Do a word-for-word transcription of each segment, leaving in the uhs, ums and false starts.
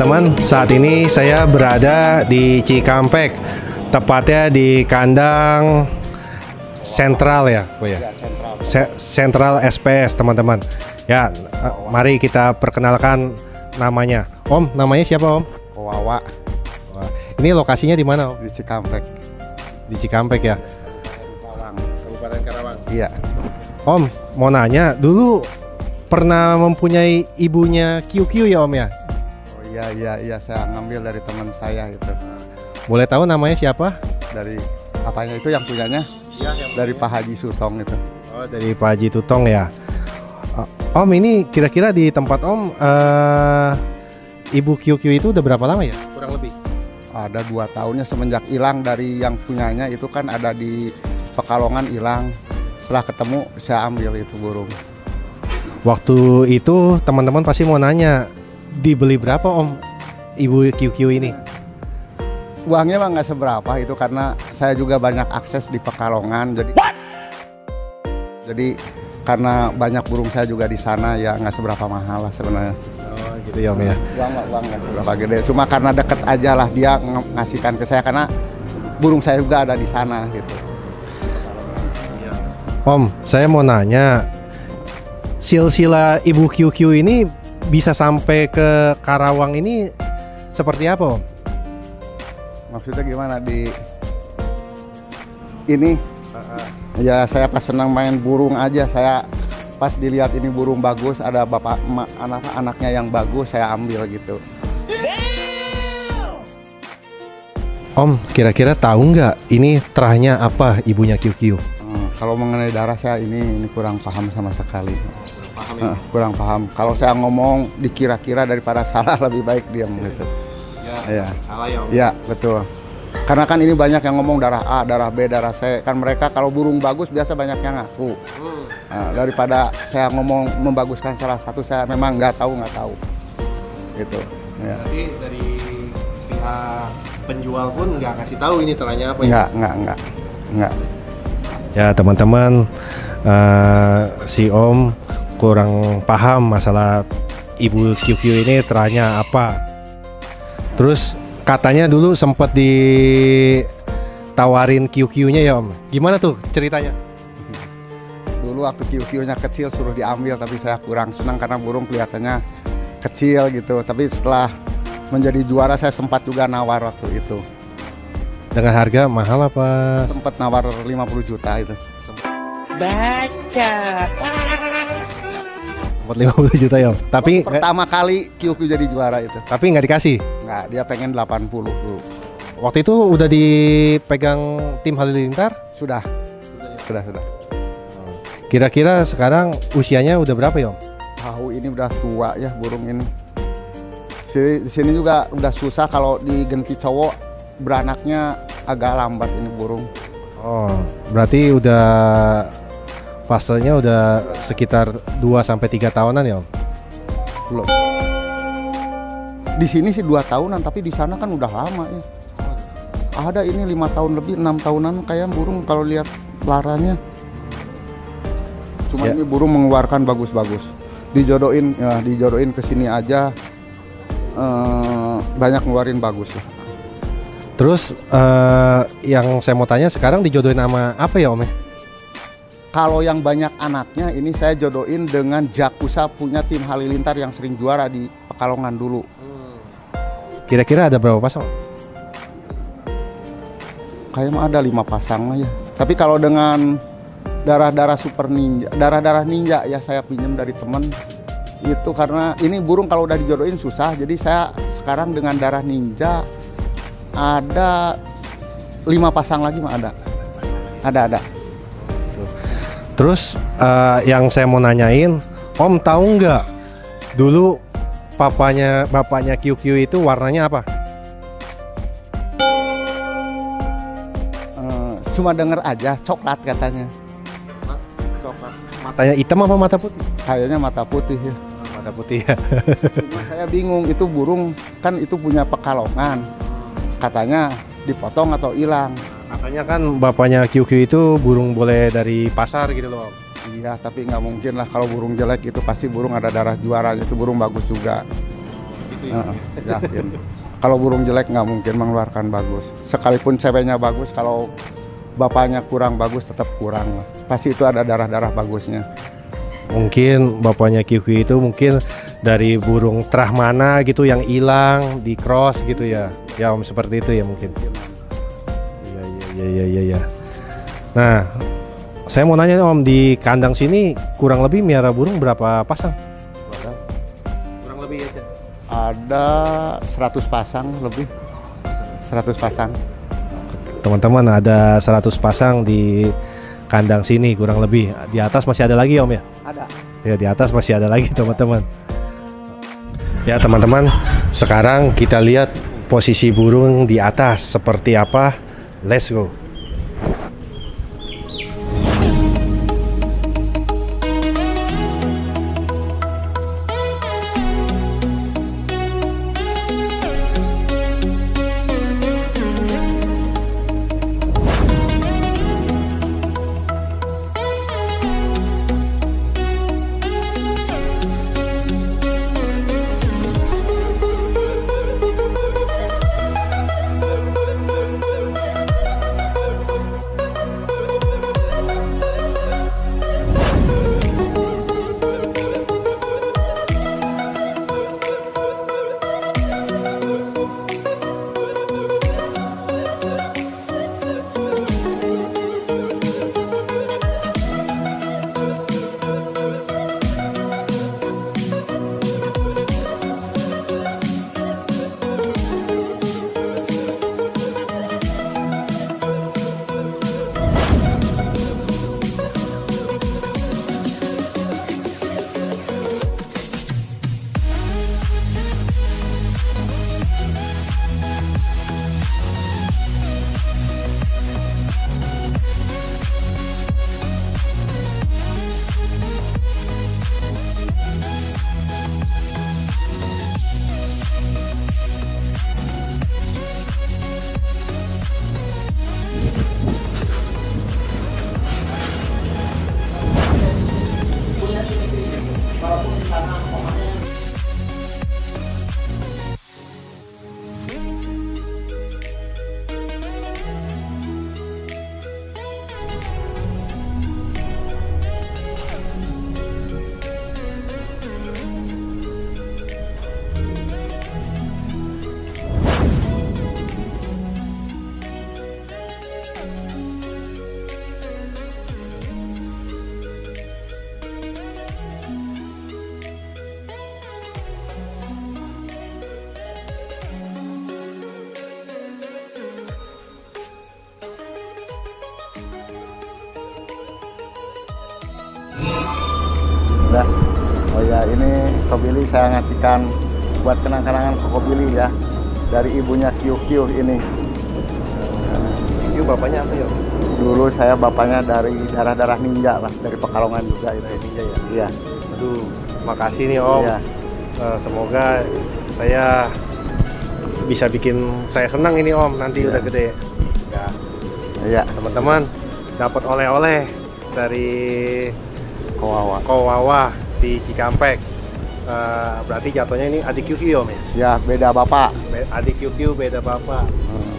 teman-teman, saat ini saya berada di Cikampek, tepatnya di kandang sentral ya, Bu ya. Se- Sentral S P S, teman-teman. Ya, mari kita perkenalkan namanya. Om, namanya siapa, Om? Wawa. Wah, ini lokasinya di mana, Om? Di Cikampek. Di Cikampek ya. Karawang. Kabupaten Karawang. Iya. Om, mau nanya, dulu pernah mempunyai ibunya Q Q ya, Om ya? Oh iya iya iya saya ngambil dari teman saya itu. Boleh tahu namanya siapa? Dari apanya itu yang punyanya? Iya, yang Dari Pak Haji Sutong itu. Oh, dari Pak Haji Tutong ya. Uh, Om, ini kira-kira di tempat Om uh, Ibu Q Q itu udah berapa lama ya? Kurang lebih. Ada dua tahunnya semenjak hilang dari yang punyanya itu kan ada di Pekalongan hilang. Setelah ketemu saya ambil itu burung. Waktu itu teman-teman pasti mau nanya, dibeli berapa, Om, Ibu Q Q ini? Uangnya mah nggak seberapa itu karena saya juga banyak akses di Pekalongan jadi. What? Jadi karena banyak burung saya juga di sana ya nggak seberapa mahal lah sebenarnya. Oh gitu ya, Om ya. Uang uang nggak seberapa gede, cuma karena deket aja lah dia ng- ngasihkan ke saya karena burung saya juga ada di sana gitu. Om, saya mau nanya, silsilah Ibu Q Q ini bisa sampai ke Karawang ini seperti apa, Om? Maksudnya gimana di ini? Uh-uh. Ya saya pas senang main burung aja, saya pas dilihat ini burung bagus, ada bapak emak, anak-anaknya yang bagus, saya ambil gitu. Om, kira-kira tahu nggak ini terahnya apa ibunya Q Q? Hmm, kalau mengenai darah saya ini ini kurang paham sama sekali. Paham uh, kurang paham. Kalau saya ngomong dikira-kira daripada salah lebih baik diam gitu. Ya, ya. Salah ya, Om. Ya betul. Karena kan ini banyak yang ngomong darah A, darah B, darah C. Kan mereka kalau burung bagus biasa banyak yang ngaku. Hmm. Nah, daripada saya ngomong membaguskan salah satu, saya memang nggak tahu nggak tahu. Gitu. Ya. Berarti dari pihak penjual pun nggak kasih tahu ini terahnya apa ya? Nggak, nggak, nggak, nggak. Ya teman-teman, uh, si Om kurang paham masalah Ibu Q Q ini terahnya apa. Terus katanya dulu sempat ditawarin Q Q-nya ya, Om. Gimana tuh ceritanya? Dulu waktu Q Q-nya kecil suruh diambil, tapi saya kurang senang karena burung kelihatannya kecil gitu. Tapi setelah menjadi juara saya sempat juga nawar waktu itu. Dengan harga mahal apa? Sempat nawar lima puluh juta itu. Baca. Sempat lima puluh juta ya, Om. Tapi pertama kali Q Q jadi juara itu. Tapi nggak dikasih? Nggak, dia pengen delapan puluh dulu. Waktu itu udah dipegang tim Halilintar? Sudah. Sudah, sudah. Kira-kira sekarang usianya udah berapa ya, Om? Tahu ini udah tua ya burung ini. Di sini juga udah susah kalau digenti cowok, beranaknya agak lambat ini burung. Oh, berarti udah fasenya udah sekitar dua sampai tiga tahunan ya, Om? Belum. Di sini sih dua tahunan, tapi di sana kan udah lama ya. Ada ini lima tahun lebih, enam tahunan kayak burung kalau lihat laranya. Cuma ya. Ini burung mengeluarkan bagus-bagus. Dijodohin, ya, dijodohin ke sini aja eh, banyak ngeluarin bagus lah. Terus eh, yang saya mau tanya sekarang dijodohin sama apa ya, Om? Kalau yang banyak anaknya ini saya jodohin dengan Jakusa punya tim Halilintar yang sering juara di Pekalongan dulu. Kira-kira ada berapa pasang? Kayaknya ada lima pasang ya. Tapi kalau dengan darah-darah super ninja, darah-darah ninja ya saya pinjam dari teman. Itu karena ini burung kalau udah dijodohin susah. Jadi saya sekarang dengan darah ninja ada lima pasang lagi mah ada. Ada ada. Terus uh, yang saya mau nanyain, Om tahu nggak dulu papanya bapaknya Q Q itu warnanya apa? Uh, cuma denger aja coklat katanya. Coklat. Matanya hitam apa mata putih? Kayaknya mata putih ya. Mata putih ya. Cuma saya bingung itu burung kan itu punya Pekalongan. Katanya dipotong atau hilang. Katanya kan bapaknya Q Q itu burung boleh dari pasar gitu loh. Iya, tapi nggak mungkin lah kalau burung jelek itu pasti burung ada darah juaranya, itu burung bagus juga. Gitu Uh, yakin. Kalau burung jelek nggak mungkin mengeluarkan bagus. Sekalipun ceweknya bagus, kalau bapaknya kurang bagus tetap kurang. Pasti itu ada darah-darah bagusnya. Mungkin bapaknya Q Q itu mungkin dari burung terah mana gitu yang hilang di cross gitu ya. Ya Om, seperti itu ya mungkin. Iya iya iya iya iya. Nah, saya mau nanya Om, di kandang sini kurang lebih miara burung berapa pasang? Kurang lebih aja. Ada seratus pasang lebih. seratus pasang. Teman-teman, ada seratus pasang di kandang sini kurang lebih. Di atas masih ada lagi Om ya? Ada. Ya, di atas masih ada lagi teman-teman. Ya teman-teman, sekarang kita lihat posisi burung di atas seperti apa. Let's go. Udah. Oh ya, ini Kokobili saya ngasihkan buat kenang-kenangan Kokobili ya, dari ibunya Q Q ini. Q Q bapaknya apa ya? Dulu saya bapaknya dari darah-darah ninja lah, dari Pekalongan juga itu. Ninja ya? Iya. Aduh, makasih nih Om. Iya. Uh, semoga saya bisa bikin saya senang ini Om nanti Iya. udah gede. Ya, Iya. teman-teman dapat oleh-oleh dari Kawawa. Kawawa di Cikampek. Uh, berarti jatuhnya ini adik Q Q Om ya? Ya, beda bapak. Be- Adik Q Q beda bapak. Hmm.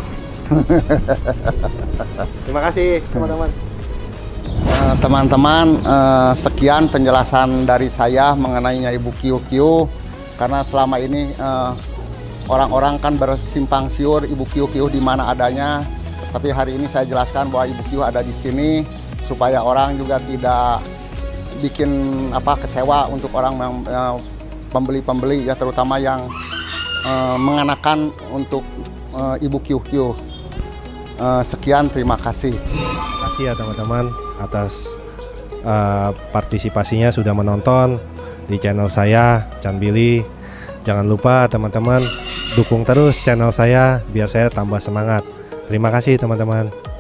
Terima kasih teman-teman. Eh, Teman-teman, eh, sekian penjelasan dari saya mengenainya Ibu Q Q. Karena selama ini eh, orang-orang kan bersimpang siur Ibu Q Q di mana adanya. Tapi hari ini saya jelaskan bahwa Ibu Q ada di sini supaya orang juga tidak bikin apa kecewa untuk orang yang eh, pembeli-pembeli ya, terutama yang eh, mengenakan untuk eh, Ibu Q Q. Eh, sekian, terima kasih. Terima kasih ya teman-teman atas uh, partisipasinya sudah menonton di channel saya Chan Billy. Jangan lupa teman-teman dukung terus channel saya biar saya tambah semangat. Terima kasih teman-teman.